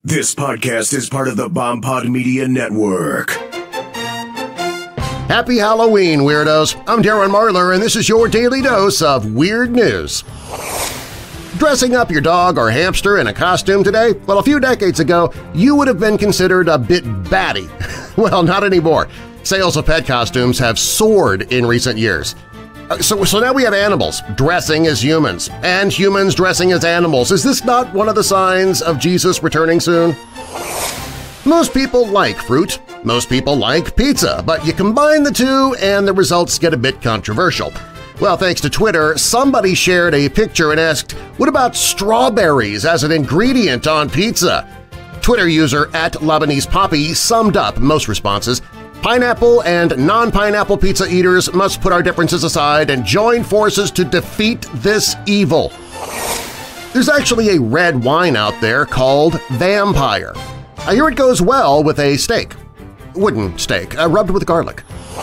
This podcast is part of the BombPod Media Network. Happy Halloween, Weirdos! I'm Darren Marlar, and this is your daily dose of weird news. Dressing up your dog or hamster in a costume today? Well, a few decades ago, you would have been considered a bit batty. Well, not anymore. Sales of pet costumes have soared in recent years. So now we have animals dressing as humans, and humans dressing as animals. Is this not one of the signs of Jesus returning soon? Most people like fruit, most people like pizza, but you combine the two and the results get a bit controversial. Well, thanks to Twitter, somebody shared a picture and asked, "What about strawberries as an ingredient on pizza?" Twitter user @LebanesePoppy summed up most responses. Pineapple and non-pineapple pizza eaters must put our differences aside and join forces to defeat this evil. There's actually a red wine out there called Vampire. I hear it goes well with a steak. Wooden steak, rubbed with garlic.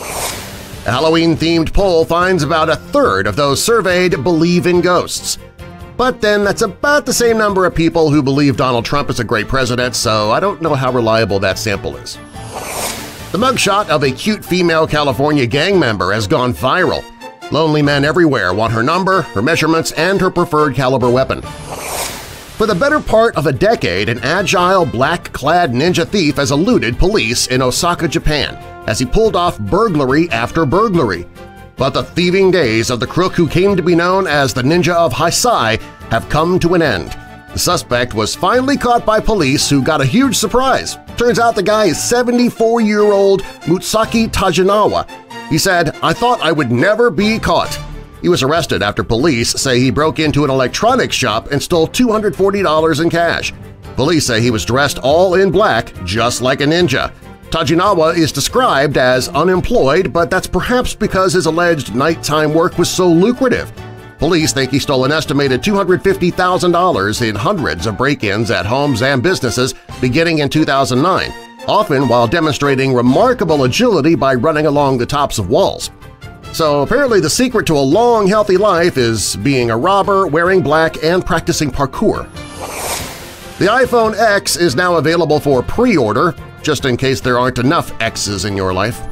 A Halloween-themed poll finds about a third of those surveyed believe in ghosts. But then that's about the same number of people who believe Donald Trump is a great president, so I don't know how reliable that sample is. The mugshot of a cute female California gang member has gone viral. Lonely men everywhere want her number, her measurements, and her preferred caliber weapon. For the better part of a decade, an agile, black-clad ninja thief has eluded police in Osaka, Japan, as he pulled off burglary after burglary. But the thieving days of the crook who came to be known as the Ninja of Heisei have come to an end. The suspect was finally caught by police who got a huge surprise. Turns out the guy is 74-year-old Mutsaki Tajinawa. He said, "I thought I would never be caught." He was arrested after police say he broke into an electronics shop and stole $240 in cash. Police say he was dressed all in black, just like a ninja. Tajinawa is described as unemployed, but that's perhaps because his alleged nighttime work was so lucrative. Police think he stole an estimated $250,000 in hundreds of break-ins at homes and businesses beginning in 2009, often while demonstrating remarkable agility by running along the tops of walls. So apparently the secret to a long, healthy life is being a robber, wearing black, and practicing parkour. The iPhone X is now available for pre-order, just in case there aren't enough X's in your life.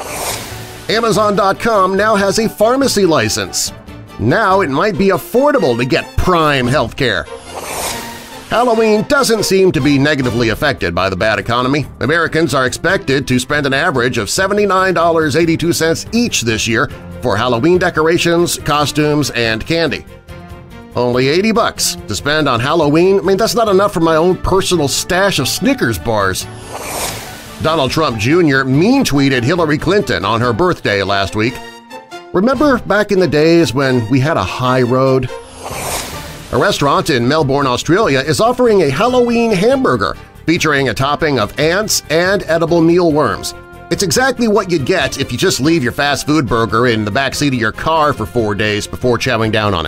Amazon.com now has a pharmacy license. Now it might be affordable to get Prime healthcare. Halloween doesn't seem to be negatively affected by the bad economy. Americans are expected to spend an average of $79.82 each this year for Halloween decorations, costumes, and candy. Only $80 to spend on Halloween? I mean, that's not enough for my own personal stash of Snickers bars. Donald Trump Jr. mean-tweeted Hillary Clinton on her birthday last week. Remember back in the days when we had a high road? A restaurant in Melbourne, Australia is offering a Halloween hamburger featuring a topping of ants and edible mealworms. It's exactly what you'd get if you just leave your fast food burger in the backseat of your car for 4 days before chowing down on it.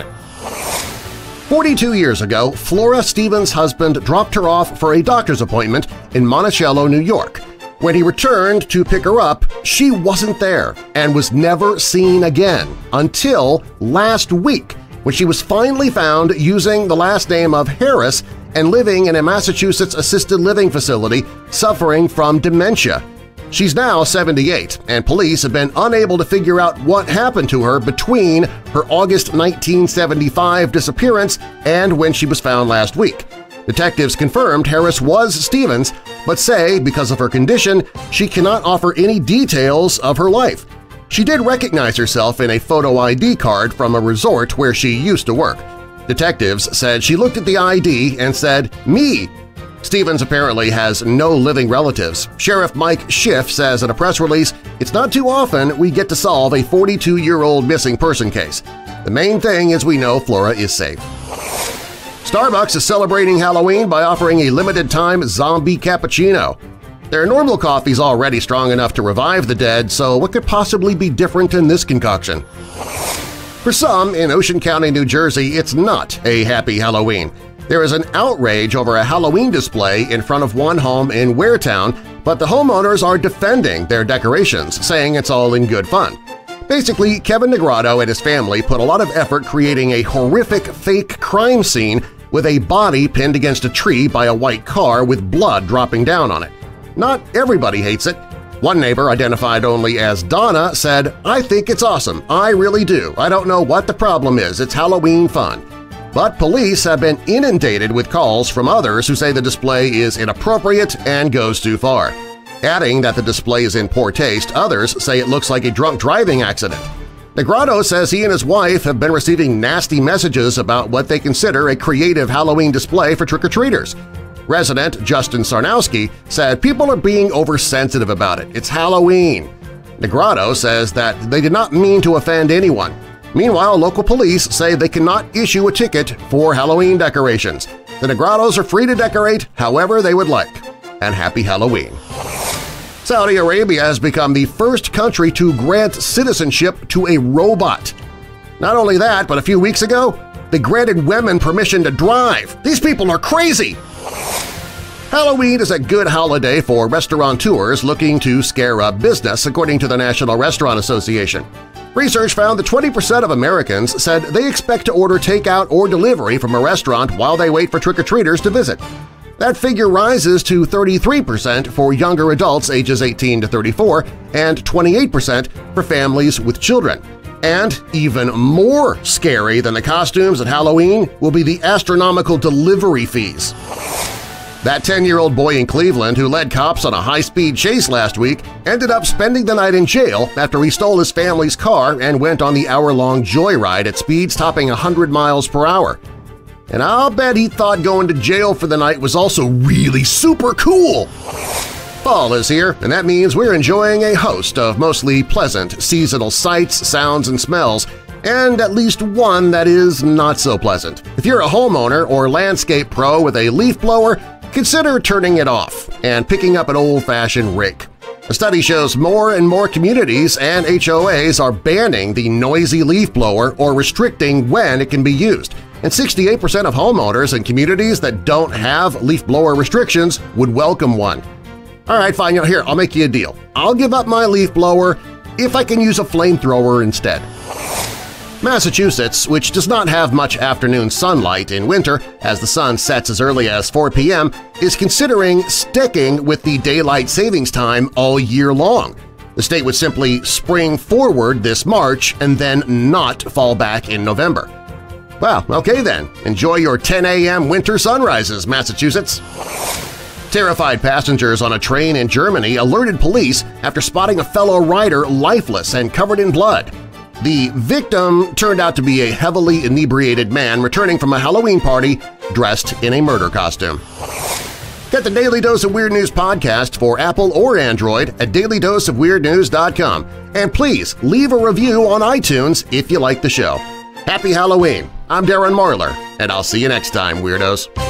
42 years ago, Flora Stevens' husband dropped her off for a doctor's appointment in Monticello, New York. When he returned to pick her up, she wasn't there and was never seen again until last week, when she was finally found using the last name of Harris and living in a Massachusetts assisted living facility suffering from dementia. She's now 78, and police have been unable to figure out what happened to her between her August 1975 disappearance and when she was found last week. Detectives confirmed Harris was Stevens, but say because of her condition, she cannot offer any details of her life. She did recognize herself in a photo ID card from a resort where she used to work. Detectives said she looked at the ID and said, "Me." Stevens apparently has no living relatives. Sheriff Mike Schiff says in a press release, "It's not too often we get to solve a 42-year-old missing person case. The main thing is we know Flora is safe." Starbucks is celebrating Halloween by offering a limited-time zombie cappuccino. Their normal coffee's already strong enough to revive the dead, so what could possibly be different in this concoction? For some in Ocean County, New Jersey, it's not a happy Halloween. There is an outrage over a Halloween display in front of one home in Waretown, but the homeowners are defending their decorations, saying it's all in good fun. Basically, Kevin Negrado and his family put a lot of effort creating a horrific fake crime scene with a body pinned against a tree by a white car with blood dropping down on it. Not everybody hates it. One neighbor, identified only as Donna, said, "I think it's awesome. I really do. I don't know what the problem is. It's Halloween fun." But police have been inundated with calls from others who say the display is inappropriate and goes too far. Adding that the display is in poor taste, others say it looks like a drunk driving accident. Negrado says he and his wife have been receiving nasty messages about what they consider a creative Halloween display for trick-or-treaters. Resident Justin Sarnowski said people are being oversensitive about it. It's Halloween. Negrado says that they did not mean to offend anyone. Meanwhile, local police say they cannot issue a ticket for Halloween decorations. The Negrados are free to decorate however they would like. And happy Halloween! Saudi Arabia has become the first country to grant citizenship to a robot. Not only that, but a few weeks ago, they granted women permission to drive. These people are crazy! Halloween is a good holiday for restaurateurs looking to scare up business, according to the National Restaurant Association. Research found that 20% of Americans said they expect to order takeout or delivery from a restaurant while they wait for trick-or-treaters to visit. That figure rises to 33% for younger adults ages 18 to 34 and 28% for families with children. And even more scary than the costumes at Halloween will be the astronomical delivery fees. That 10-year-old boy in Cleveland who led cops on a high-speed chase last week ended up spending the night in jail after he stole his family's car and went on the hour-long joyride at speeds topping 100 miles per hour. And I'll bet he thought going to jail for the night was also really super cool! Fall is here, and that means we're enjoying a host of mostly pleasant seasonal sights, sounds, and smells, and at least one that is not so pleasant. If you're a homeowner or landscape pro with a leaf blower, consider turning it off and picking up an old-fashioned rake. A study shows more and more communities and HOAs are banning the noisy leaf blower or restricting when it can be used, and 68% of homeowners in communities that don't have leaf blower restrictions would welcome one. All right, fine, here, I'll make you a deal. I'll give up my leaf blower if I can use a flamethrower instead. Massachusetts, which does not have much afternoon sunlight in winter as the sun sets as early as 4 p.m., is considering sticking with the daylight savings time all year long. The state would simply spring forward this March and then not fall back in November. Well, okay then. Enjoy your 10 a.m. winter sunrises, Massachusetts! Terrified passengers on a train in Germany alerted police after spotting a fellow rider lifeless and covered in blood. The victim turned out to be a heavily inebriated man returning from a Halloween party dressed in a murder costume. Get the Daily Dose of Weird News podcast for Apple or Android at dailydoseofweirdnews.com, and please leave a review on iTunes if you like the show. Happy Halloween! I'm Darren Marlar, and I'll see you next time, Weirdos!